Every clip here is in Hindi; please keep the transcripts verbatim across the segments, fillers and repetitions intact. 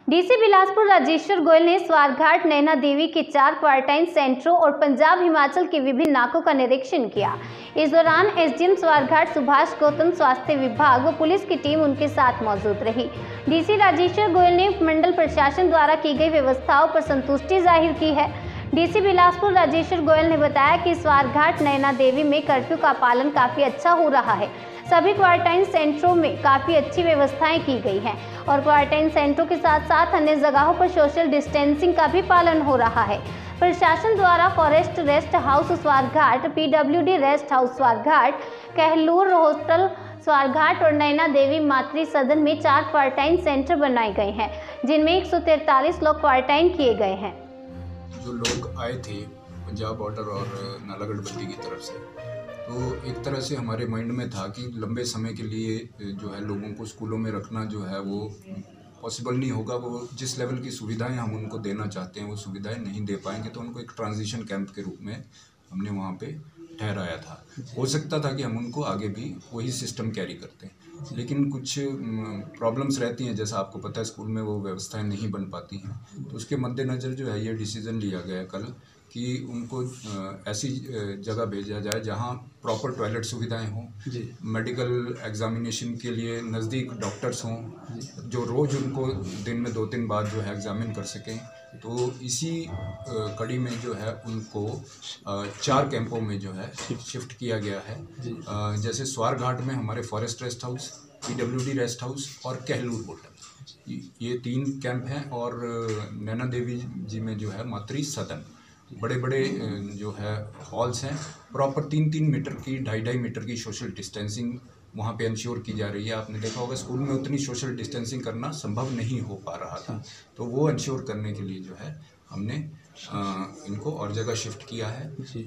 डीसी बिलासपुर राजेश्वर गोयल ने स्वारघाट नैना देवी के चार क्वारंटाइन सेंटरों और पंजाब हिमाचल के विभिन्न नाकों का निरीक्षण किया। इस दौरान एसडीएम स्वारघाट सुभाष गौतम, स्वास्थ्य विभाग व पुलिस की टीम उनके साथ मौजूद रही। डीसी राजेश्वर गोयल ने मंडल प्रशासन द्वारा की गई व्यवस्थाओं पर संतुष्टि जाहिर की है। डीसी बिलासपुर राजेश्वर गोयल ने बताया कि स्वारघाट नैना देवी में कर्फ्यू का पालन काफी अच्छा हो रहा है। सभी क्वारंटाइन सेंटरों में काफी अच्छी व्यवस्थाएं की गई हैं और क्वारंटाइन सेंटरों के साथ साथ अन्य जगहों पर सोशल डिस्टेंसिंग का भी पालन हो रहा है। प्रशासन द्वारा forest rest house Swarghat, PWD rest house Swarghat, Kahlur hotel Swarghat और नैना देवी मातृ सदन में चार क्वारंटाइन सेंटर बनाए गए हैं, जिनमें एक सौ तैंतालीस लोग क्वारंटाइन किए गए हैं। जो लोग आए थे पंजाब बॉर्डर और नालागढ़ बद्दी की तरफ से, तो एक तरह से हमारे माइंड में था कि लंबे समय के लिए जो है लोगों को स्कूलों में रखना जो है वो पॉसिबल नहीं होगा। वो जिस लेवल की सुविधाएं हम उनको देना चाहते हैं वो सुविधाएं नहीं दे पाएंगे, तो उनको एक ट्रांजिशन कैंप के रूप में हमने वहाँ पे ठहराया था। हो सकता था कि हम उनको आगे भी वही सिस्टम कैरी करते हैं, लेकिन कुछ प्रॉब्लम्स रहती हैं, जैसा आपको पता है स्कूल में वो व्यवस्थाएं नहीं बन पाती हैं। तो उसके मद्देनज़र जो है ये डिसीज़न लिया गया कल कि उनको ऐसी जगह भेजा जाए जहां प्रॉपर टॉयलेट सुविधाएं हों, मेडिकल एग्जामिनेशन के लिए नज़दीक डॉक्टर्स हों जो रोज़ उनको दिन में दो तीन बार जो है एग्जामिन कर सकें। तो इसी कड़ी में जो है उनको चार कैंपों में जो है शिफ्ट किया गया है। जैसे स्वारघाट में हमारे forest rest house, PWD rest house और कहलूर होटल, ये तीन कैंप हैं। और नैना देवी जी में जो है मातृ सदन, बड़े बड़े जो है हॉल्स हैं, प्रॉपर तीन तीन मीटर की, ढाई ढाई मीटर की सोशल डिस्टेंसिंग वहाँ पे इंश्योर की जा रही है। आपने देखा होगा स्कूल में उतनी सोशल डिस्टेंसिंग करना संभव नहीं हो पा रहा था, तो वो इंश्योर करने के लिए जो है हमने आ, इनको और जगह शिफ्ट किया है।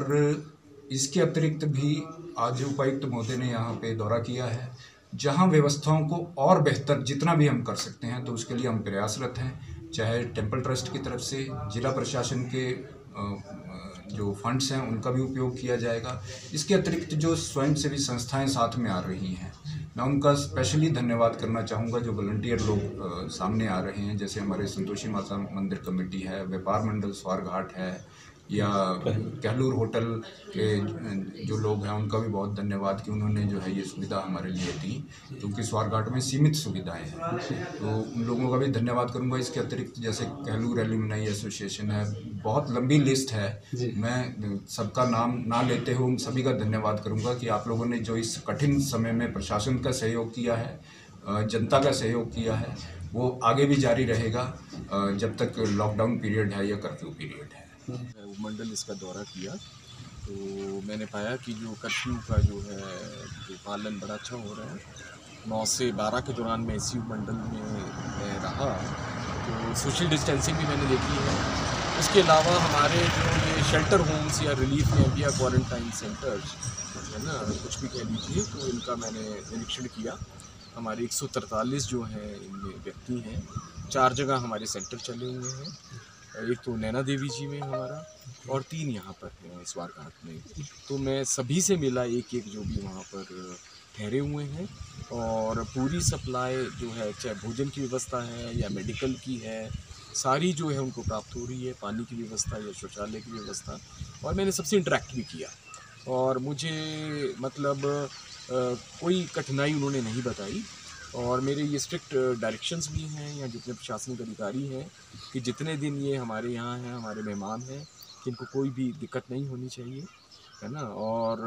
और इसके अतिरिक्त भी आज उपायुक्त महोदय ने यहाँ पे दौरा किया है, जहाँ व्यवस्थाओं को और बेहतर जितना भी हम कर सकते हैं तो उसके लिए हम प्रयासरत हैं। चाहे टेम्पल ट्रस्ट की तरफ से, जिला प्रशासन के जो फंड्स हैं उनका भी उपयोग किया जाएगा। इसके अतिरिक्त जो स्वयंसेवी संस्थाएं साथ में आ रही हैं, मैं उनका स्पेशली धन्यवाद करना चाहूँगा। जो वॉलंटियर लोग सामने आ रहे हैं, जैसे हमारे संतोषी माता मंदिर कमेटी है, व्यापार मंडल स्वारघाट है, या कहलूर होटल के जो लोग हैं उनका भी बहुत धन्यवाद कि उन्होंने जो है ये सुविधा हमारे लिए दी, क्योंकि स्वारघाट में सीमित सुविधाएं हैं, तो उन लोगों का भी धन्यवाद करूंगा। इसके अतिरिक्त जैसे कहलूर एल्यूमिनाई एसोसिएशन है, बहुत लंबी लिस्ट है, मैं सबका नाम ना लेते हुए उन सभी का धन्यवाद करूँगा कि आप लोगों ने जो इस कठिन समय में प्रशासन का सहयोग किया है, जनता का सहयोग किया है, वो आगे भी जारी रहेगा जब तक लॉकडाउन पीरियड है या कर्फ्यू पीरियड है। मंडल इसका दौरा किया तो मैंने पाया कि जो कर्फ्यू का जो है जो पालन बड़ा अच्छा हो रहा है। नौ से बारह के दौरान मैं इसी मंडल में मैं रहा, तो सोशल डिस्टेंसिंग भी मैंने देखी है। उसके अलावा हमारे जो ये शेल्टर होम्स या रिलीफ कैंप या क्वारंटाइन सेंटर्स है ना, कुछ भी कह लीजिए, तो इनका मैंने निरीक्षण किया। हमारे एक सौ तरतालीस जो हैं इनमें व्यक्ति हैं, चार जगह हमारे सेंटर चले हुए हैं, एक तो नैना देवी जी में हमारा और तीन यहाँ पर हैं स्वारघाट में। तो मैं सभी से मिला, एक एक जो भी वहाँ पर ठहरे हुए हैं, और पूरी सप्लाई जो है, चाहे भोजन की व्यवस्था है या मेडिकल की है, सारी जो है उनको प्राप्त हो रही है। पानी की व्यवस्था या शौचालय की व्यवस्था, और मैंने सबसे इंटरेक्ट भी किया और मुझे मतलब आ, कोई कठिनाई उन्होंने नहीं बताई। और मेरे ये स्ट्रिक्ट डायरेक्शंस भी हैं या जितने प्रशासनिक अधिकारी हैं कि जितने दिन ये हमारे यहाँ हैं, हमारे मेहमान हैं, कि इनको कोई भी दिक्कत नहीं होनी चाहिए, है ना। और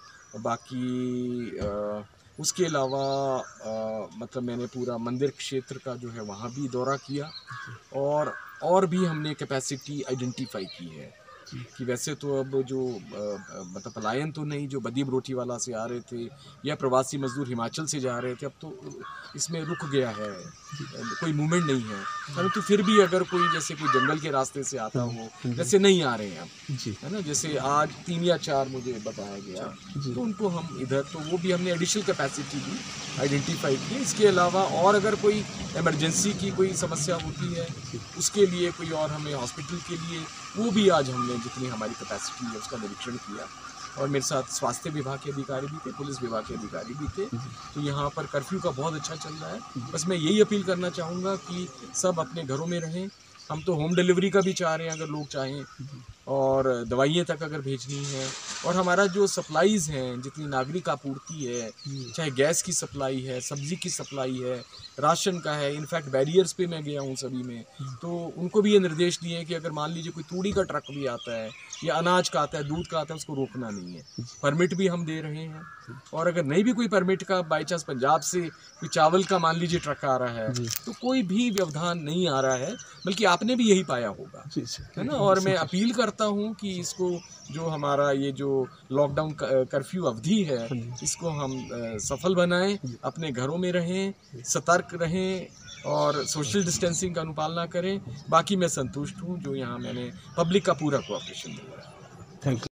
बाकी आ, उसके अलावा आ, मतलब मैंने पूरा मंदिर क्षेत्र का जो है वहाँ भी दौरा किया, और और भी हमने कैपेसिटी आइडेंटिफाई की है कि वैसे तो अब जो मतलब पलायन तो नहीं, जो बदी बरोठी वाला से आ रहे थे या प्रवासी मजदूर हिमाचल से जा रहे थे, अब तो इसमें रुक गया है, कोई मूवमेंट नहीं है। परंतु तो फिर भी अगर कोई जैसे कोई जंगल के रास्ते से आता हो, जैसे नहीं आ रहे हैं अब, है ना, जैसे आज तीन या चार मुझे बताया गया, तो उनको हम इधर, तो वो भी हमने एडिशनल कैपेसिटी भी आइडेंटिफाई की। इसके अलावा और अगर कोई इमरजेंसी की कोई समस्या होती है, उसके लिए कोई और हमें हॉस्पिटल के लिए, वो भी आज हमने जितनी हमारी कैपेसिटी है उसका निरीक्षण किया। और मेरे साथ स्वास्थ्य विभाग के अधिकारी भी थे, पुलिस विभाग के अधिकारी भी थे। तो यहाँ पर कर्फ्यू का बहुत अच्छा चल रहा है। बस मैं यही अपील करना चाहूँगा कि सब अपने घरों में रहें। हम तो होम डिलीवरी का भी चाह रहे हैं अगर लोग चाहें, और दवाइयाँ तक अगर भेजनी है, और हमारा जो सप्लाईज़ हैं, जितनी नागरिक आपूर्ति है, चाहे गैस की सप्लाई है, सब्ज़ी की सप्लाई है, राशन का है, इनफैक्ट बैरियर्स पे मैं गया हूँ सभी में, तो उनको भी ये निर्देश दिए हैं कि अगर मान लीजिए कोई तूड़ी का ट्रक भी आता है या अनाज का आता है, दूध का आता है, उसको रोकना नहीं है। परमिट भी हम दे रहे हैं, और अगर नहीं भी कोई परमिट का, बाई चांस पंजाब से कोई चावल का मान लीजिए ट्रक आ रहा है, तो कोई भी व्यवधान नहीं आ रहा है, बल्कि आपने भी यही पाया होगा, है ना। और मैं अपील करता हूँ कि इसको, जो हमारा ये जो लॉकडाउन कर्फ्यू अवधि है, इसको हम अ, सफल बनाएं, अपने घरों में रहें, सतर्क रहें और सोशल डिस्टेंसिंग का अनुपालना करें। बाकी मैं संतुष्ट हूँ जो यहाँ मैंने पब्लिक का पूरा कोऑपरेशन दिया है। Thank you.